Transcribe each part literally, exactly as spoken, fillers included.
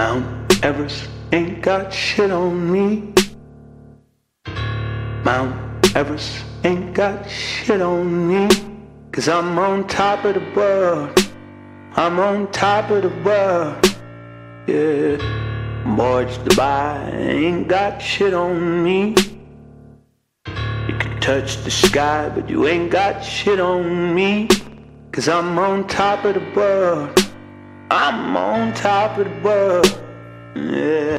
Mount Everest ain't got shit on me. Mount Everest ain't got shit on me. Cause I'm on top of the world. I'm on top of the world. Yeah. Boys Dubai ain't got shit on me. You can touch the sky, but you ain't got shit on me. Cause I'm on top of the world. I'm on top of the world. Yeah.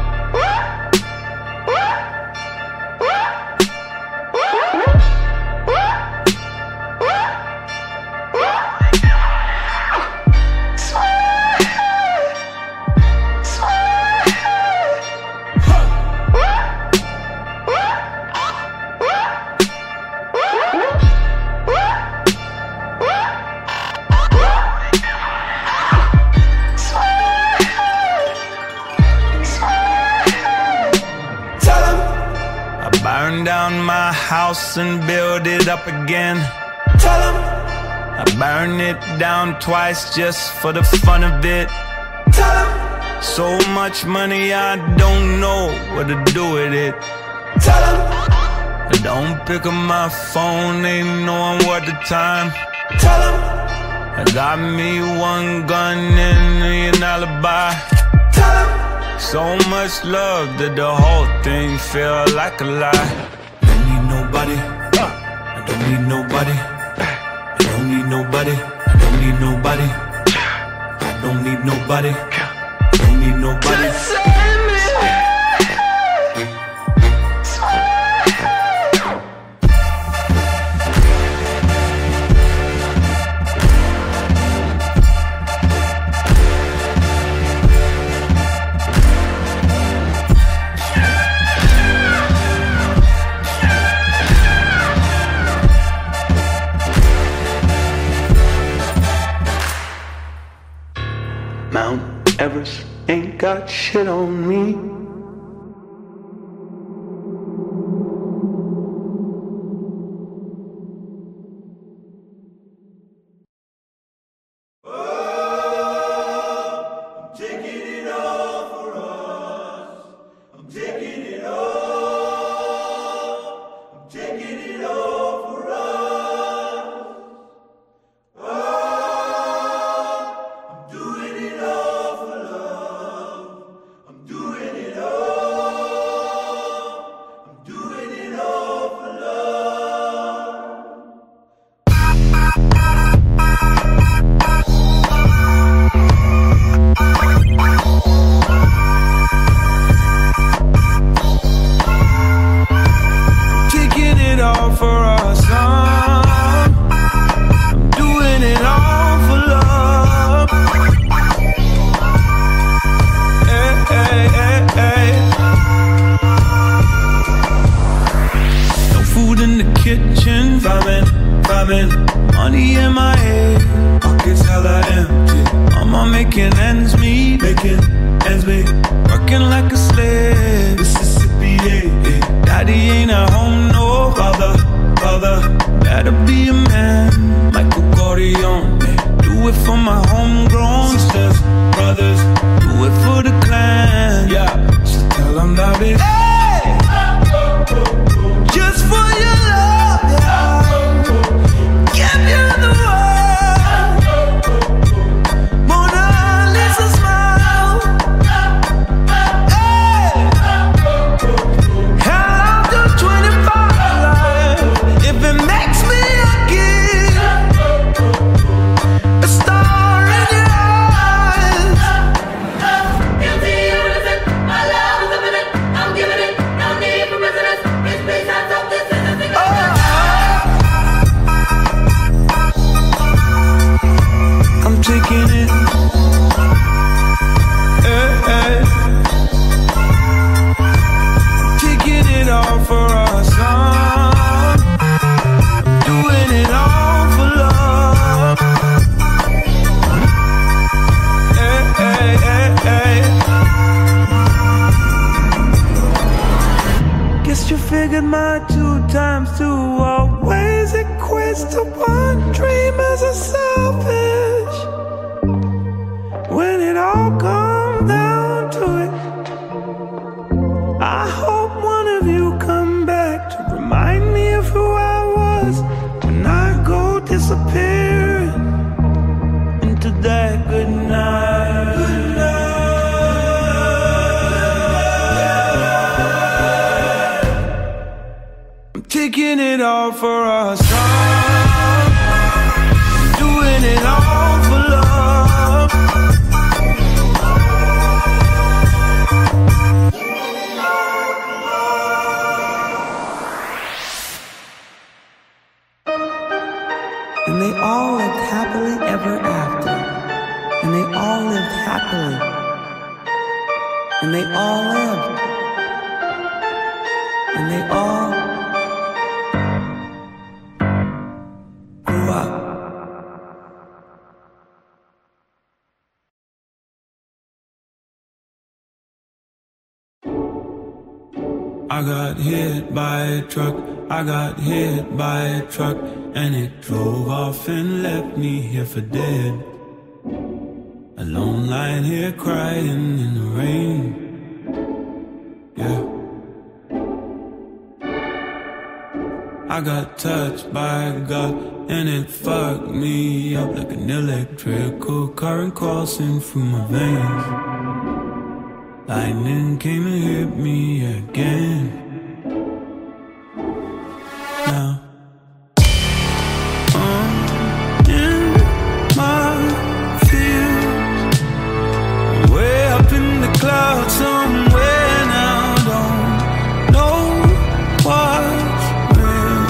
Burn down my house and build it up again. Tell 'em I burn it down twice just for the fun of it. Tell 'em so much money I don't know what to do with it. Tell 'em I don't pick up my phone, ain't knowing what the time. Tell 'em I got me one gun and an alibi. Tell 'em so much love that the whole thing feel like a lie. I don't need nobody. I don't need nobody. I don't need nobody. I don't need nobody. I don't need nobody. I don't need nobody. Mount Everest ain't got shit on me. Money in my head, pockets hella empty. Mama making ends meet, making ends meet. Working like a slave, Mississippi, yeah, yeah. Daddy ain't at home, no father, father. Better be a man, Michael Corleone. Do it for my homegrown sisters, brothers. Do it for the clan, yeah. So tell them that it, hey! Just for your love, yeah. Give you the world, Mona Lisa smile. Hey, hell, I'll do twenty-five life if it makes me a king, a star in your eyes. Guilty, innocent, my love is infinite. I'm giving it, no need for resonance. It's based on something, this is a single. I'm taking it, hey, hey. Taking it all for us, huh? I'm doing it all for love. Hey, hey, hey, hey. Guess you figured my two times two always equates to one dream as a selfish. When it all comes down all for us. Doing it all for love. And they all lived happily ever after. And they all lived happily. And they all lived. And they all grew up. I got hit by a truck, I got hit by a truck, and it drove off and left me here for dead. Alone lying here crying in the rain. Yeah. I got touched by God and it fucked me up like an electrical current coursing through my veins. Lightning came and hit me again. Now I'm in my fields, way up in the clouds somewhere now. Don't know what's real,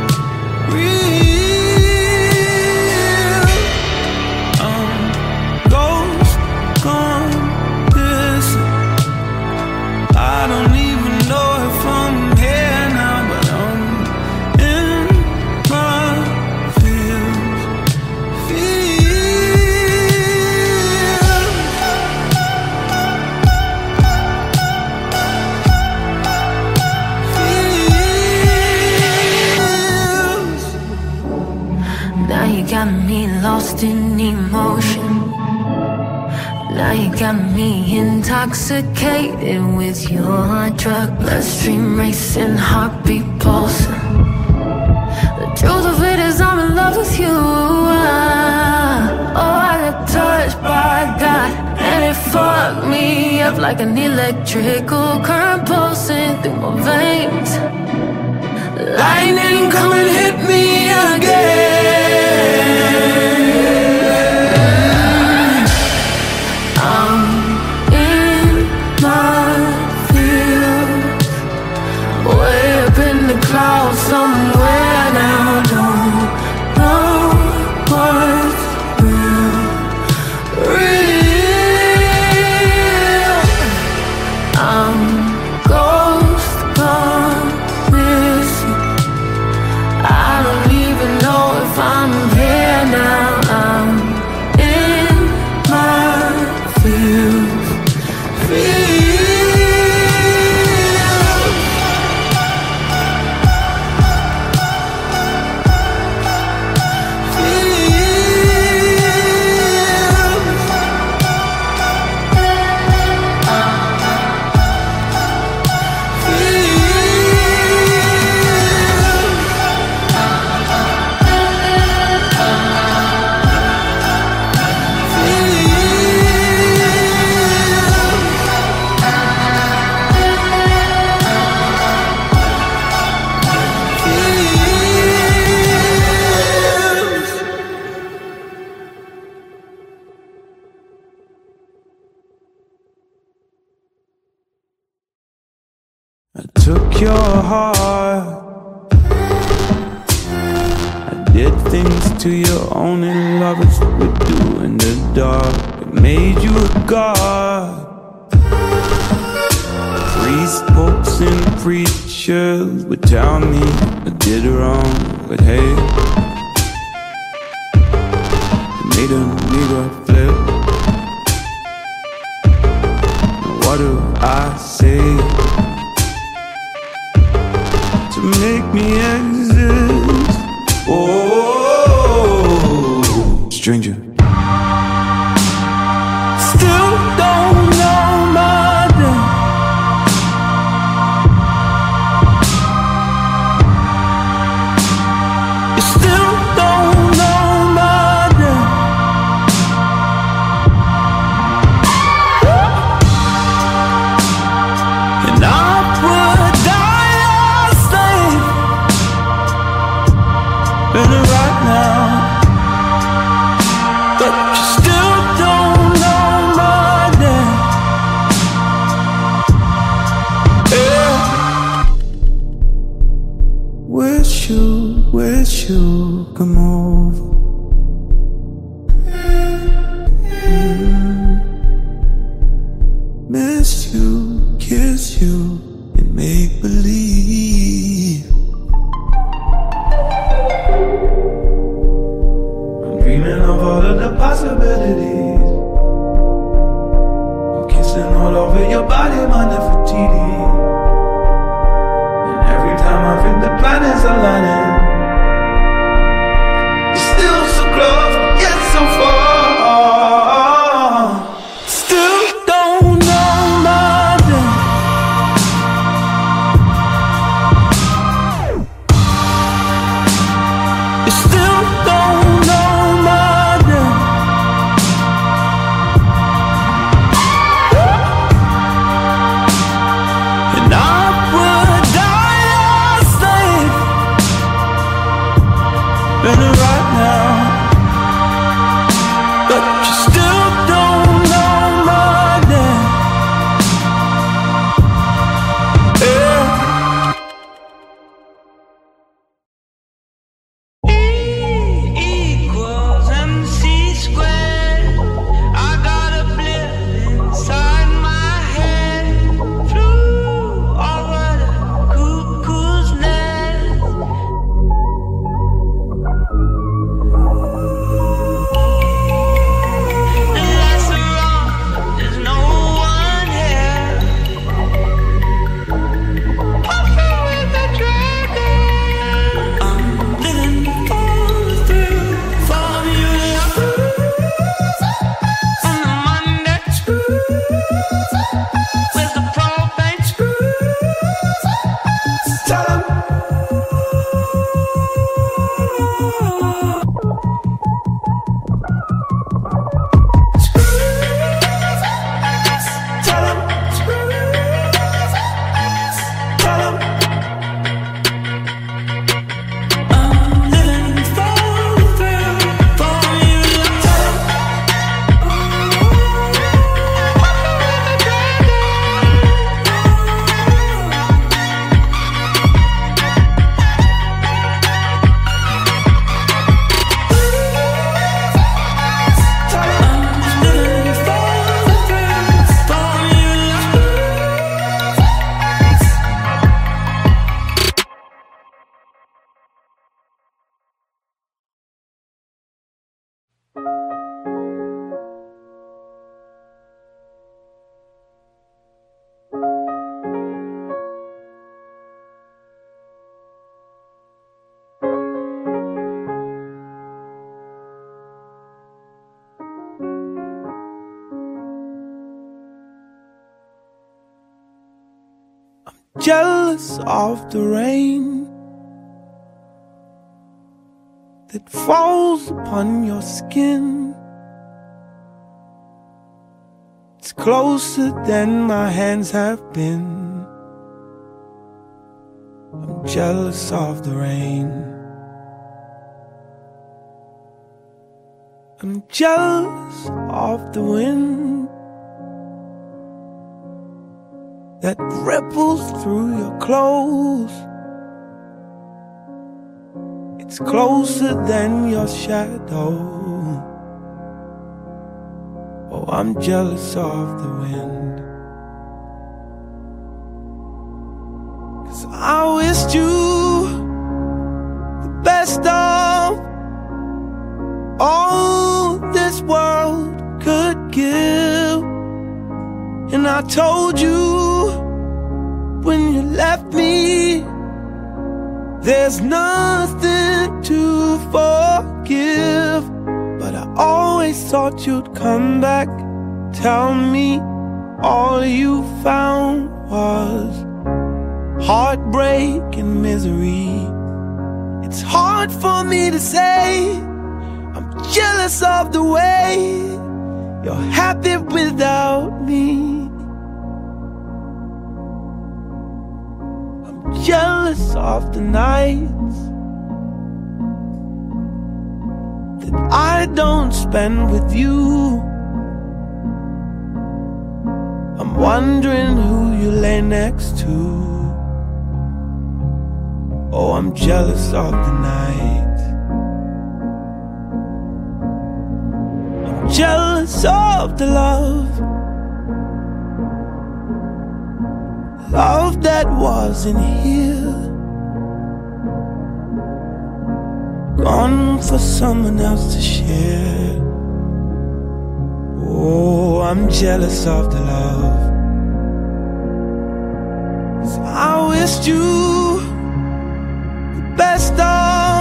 real. I'm ghost gone missing. I don't even know if I'm here now, but I'm in my fields, fields. Fields. Now you got me lost in emotion. Now you got me intoxicated with your drug. Bloodstream racing, heartbeat pulsing. The truth of it is I'm in love with you. Ah, oh, I got touched by God and it fucked me up like an electrical current pulsing through my veins. Lightning come and hit me again. I'm in my fields, way up in the clouds somewhere now. Don't know what's real, real. I'm ghost gone missing. I don't even know if I'm here now. I'm in my fields, fields. I took your heart, I did things to you only lovers would do in the dark. It made you a god. Priests, popes, and preachers would tell me I did wrong, but hey, it made a nigga flip. Now what do I say to make me exist? Oh, stranger. Still don't know my name. You still don't know my name. And I would die a slave miss you, kiss you, and make believe. I'm dreaming of all of the possibilities. I'm kissing all over your body, my Nefertiti. And every time I think the planets are lining, you're still so close, yet so far. Jealous of the rain that falls upon your skin. It's closer than my hands have been. I'm jealous of the rain. I'm jealous of the wind that ripples through your clothes. It's closer than your shadow. Oh, I'm jealous of the wind, 'cause I wished you the best of all this world could give. And I told you when you left me, there's nothing to forgive. But I always thought you'd come back, tell me all you found was heartbreak and misery. It's hard for me to say, I'm jealous of the way you're happy without me. Jealous of the nights that I don't spend with you. I'm wondering who you lay next to. Oh, I'm jealous of the night. I'm jealous of the love that wasn't here, gone for someone else to share. Oh, I'm jealous of the love, 'cause I wished you the best of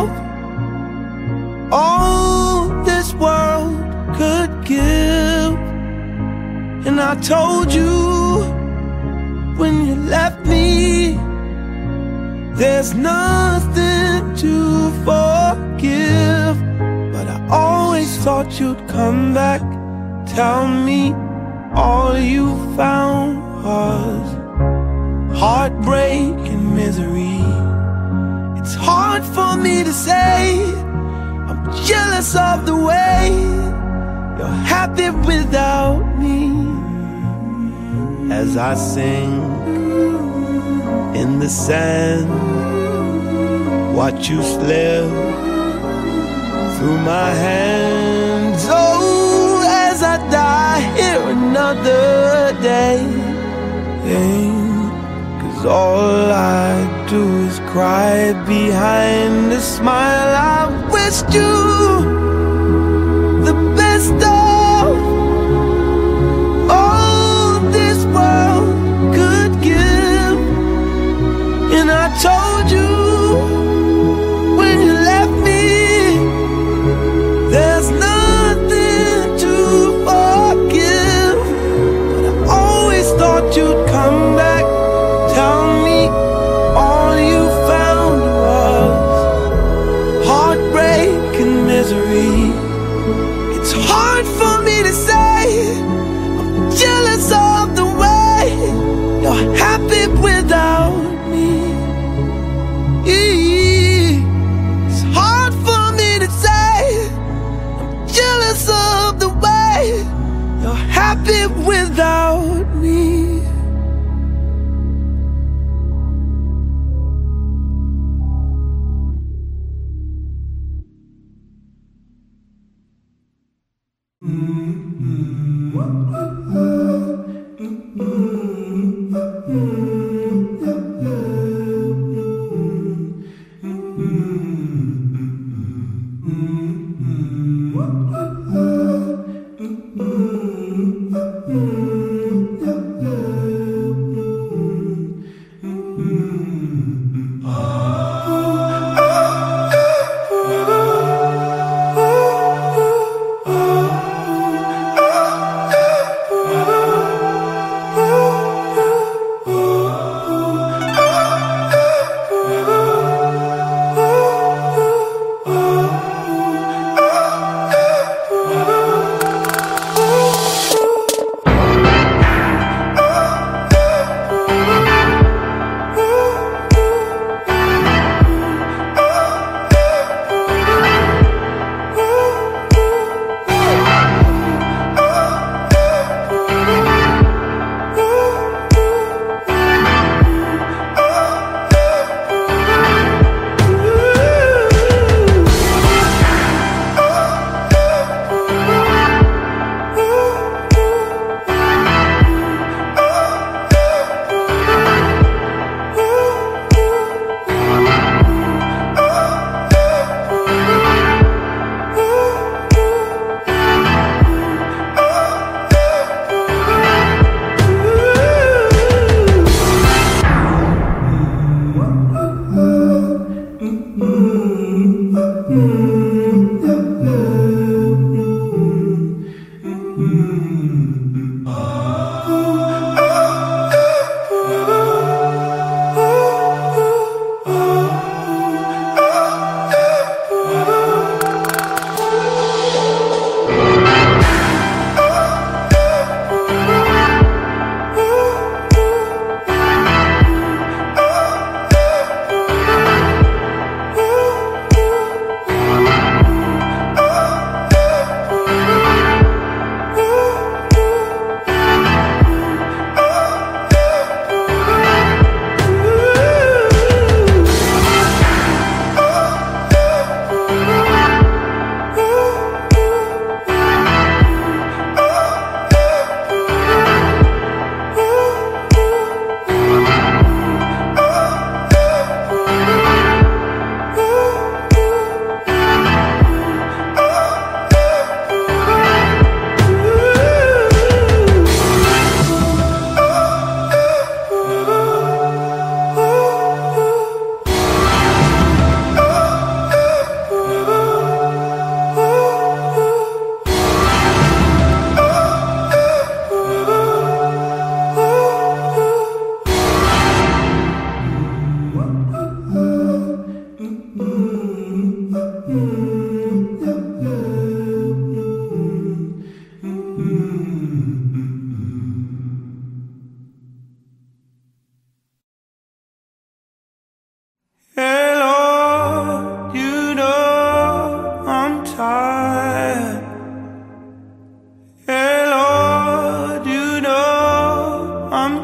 all this world could give. And I told you when you left me, there's nothing to forgive. But I always thought you'd come back, tell me all you found was heartbreak and misery. It's hard for me to say, I'm jealous of the way you're happy without me. As I sing in the sand, watch you slip through my hands. Oh, as I die here another day, cause all I do is cry behind a smile. I wished you the best of all this world could give. And I told you when you left me, there's nothing to forgive. But I always thought you'd come back, tell me all you found was heartbreak and misery. It's hard for me to say, I'm jealous of the way you're happy without me. It's hard for me to say, I'm jealous of the way you're happy without me.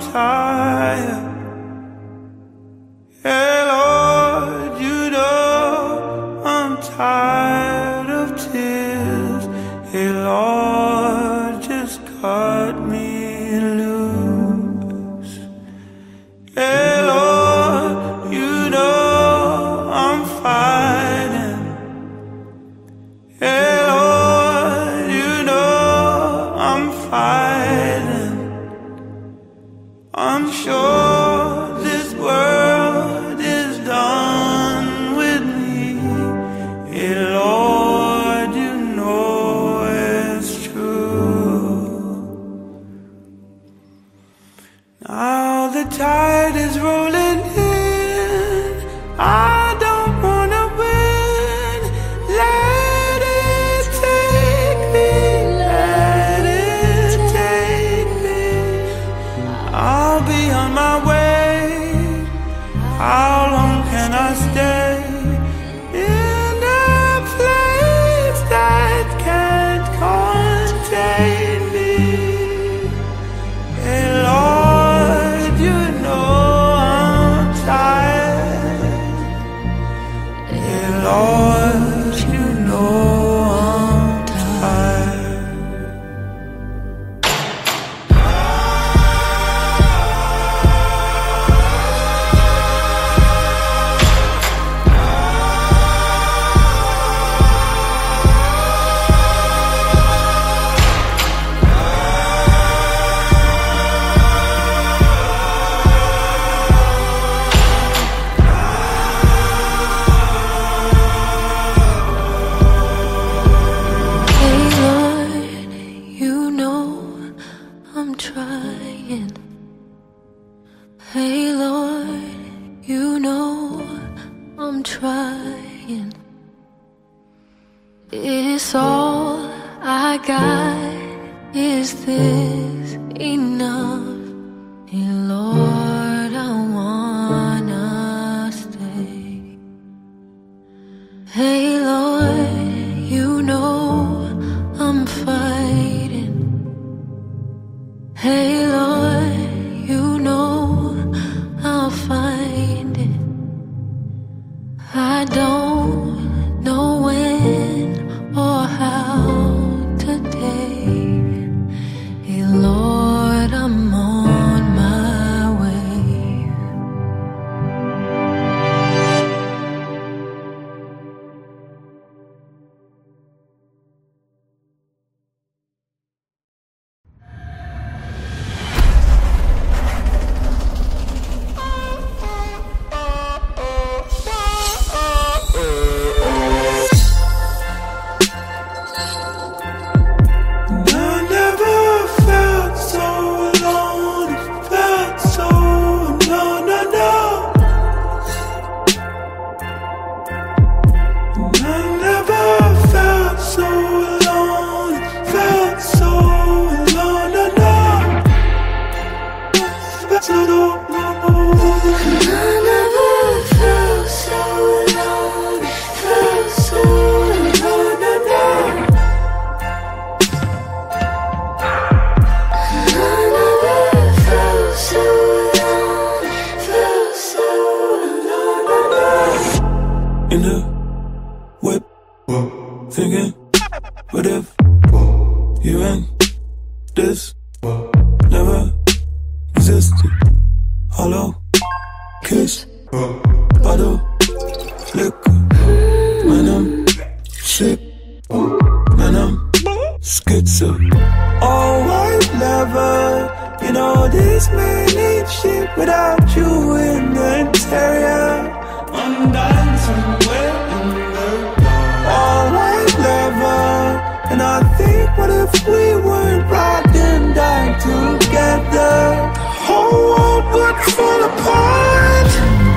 tired. Hey Lord, you know I'm tired of tears. Hey Lord, just cut me loose. Hey Lord, you know I'm fighting. Hey Lord, you know I'm fighting. I'm sure this world is done with me. Hey Lord, you know it's true. Now the tide is rolling in. I don't wanna win. Let it take me, let it take me. I'll be on my way. How long can I stay in a place that can't contain me? Hey Lord, you know I'm tired. Hey Lord, you know I'm tired. Hey Lord, you know I'm trying. Hey Lord, you know I'm trying. Is all I got, is this enough? Hey Lord, I wanna stay. Hey Lord, you know I'm fighting. Hey Lord, you know I'll find it. I don't know when or how today. Hey Lord, I'm on my way. I never felt so alone, felt so no, no, no. I never felt so alone, felt so alone, no, no. Felt so alone. I never felt so alone, felt so alone, no, no. I never felt so alone, felt so alone, no, no. In the whip, thinking, what if you and this never existed? Hollow kiss, bottle, liquor, man I'm sick, man I'm schizo. Oh, white lover, you know this man ain't shit without you in the interior. I'm dying somewhere in the dark. Oh, white lover, and I think, what if we weren't riding down together? The whole world would fall apart.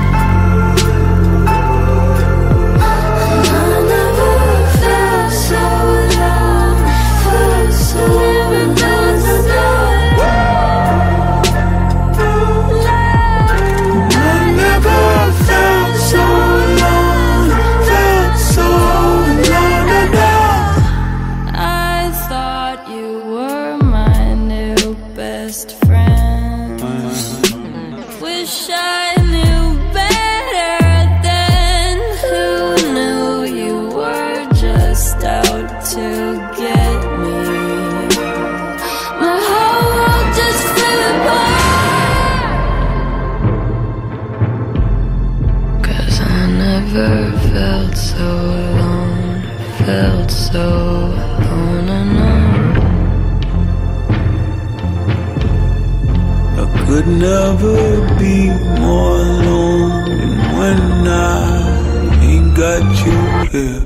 I never felt so alone, felt so alone, no, no. I never felt so alone, felt so alone, no, no. I thought you were my new best friend. Wish I knew better then. Who knew you were just out to get me? My whole world just fell apart. 'Cause I never felt so alone, felt so alone and alone. I could never be more alone than when I ain't got you here.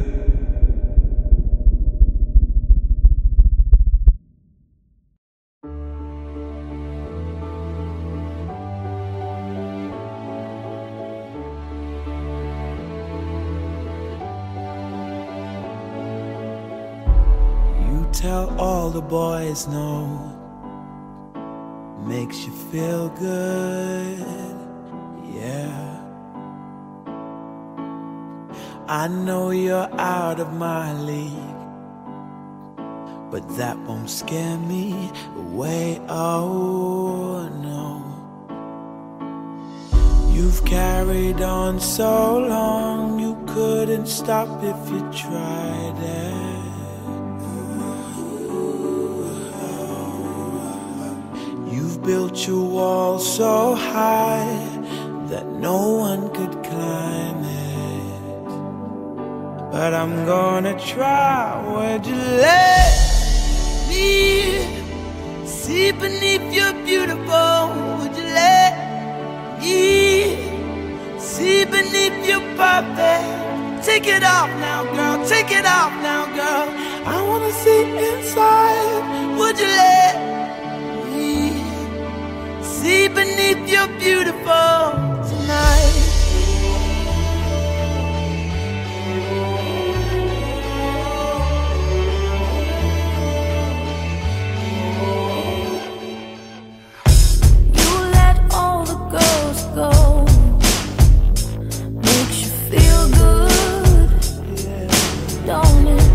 You tell all the boys no, makes you feel good, yeah. I know you're out of my league, but that won't scare me away, oh no. You've carried on so long, you couldn't stop if you tried it. Built your wall so high that no one could climb it. But I'm gonna try. Would you let me see beneath your beautiful? Would you let me see beneath your perfect? Take it off now, girl. Take it off now, girl. I wanna see inside. Would you let see beneath your beautiful tonight? You let all the girls go, makes you feel good, don't it?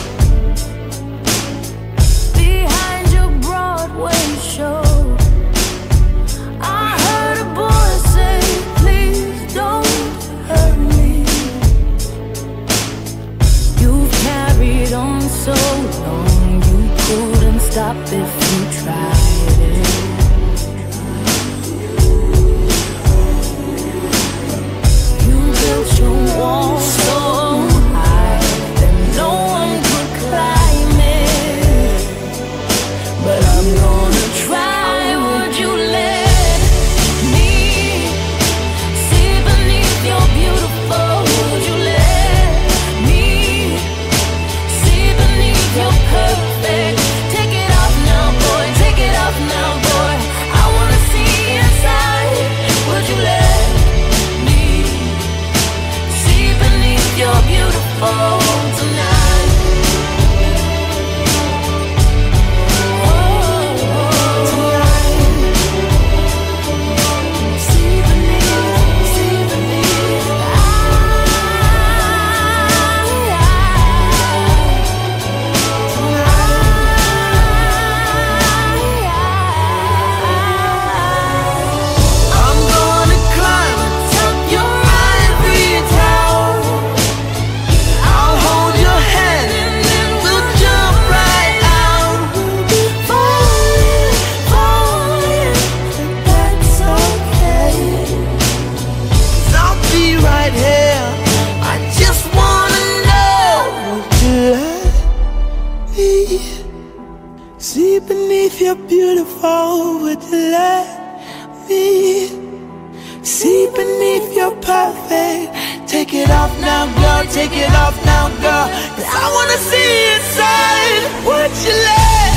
Behind your Broadway show, so long you couldn't stop if you tried it. You built your wall so high that no one could climb it. But I'm gonna try. Would you let me see beneath your beautiful? Would you let me you're perfect? Take it off now, boy. Take it off now, boy. I wanna see inside. Would you let me see beneath your beautiful tonight? Oh, tonight. See beneath, see beneath. See beneath your beautiful, would you let me see beneath your perfect? Take it off now, girl, take it off now, girl, 'cause I wanna see inside. Would you let